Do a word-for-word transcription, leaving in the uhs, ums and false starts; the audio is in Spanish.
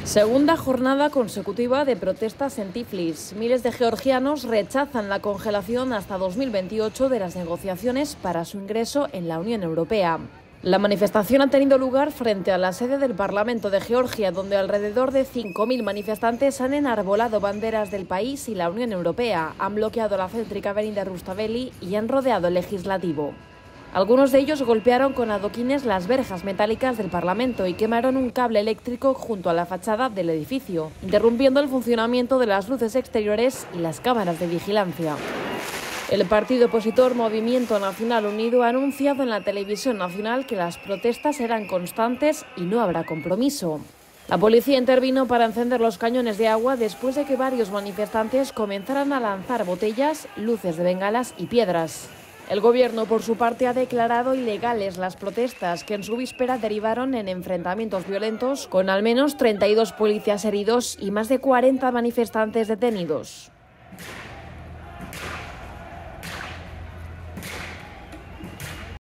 Segunda jornada consecutiva de protestas en Tiflis. Miles de georgianos rechazan la congelación hasta dos mil veintiocho de las negociaciones para su ingreso en la Unión Europea. La manifestación ha tenido lugar frente a la sede del Parlamento de Georgia, donde alrededor de cinco mil manifestantes han enarbolado banderas del país y la Unión Europea, han bloqueado la céntrica avenida Rustaveli y han rodeado el legislativo. Algunos de ellos golpearon con adoquines las verjas metálicas del Parlamento y quemaron un cable eléctrico junto a la fachada del edificio, interrumpiendo el funcionamiento de las luces exteriores y las cámaras de vigilancia. El partido opositor Movimiento Nacional Unido ha anunciado en la televisión nacional que las protestas serán constantes y no habrá compromiso. La policía intervino para encender los cañones de agua después de que varios manifestantes comenzaran a lanzar botellas, luces de bengalas y piedras. El gobierno, por su parte, ha declarado ilegales las protestas que en su víspera derivaron en enfrentamientos violentos con al menos treinta y dos policías heridos y más de cuarenta manifestantes detenidos.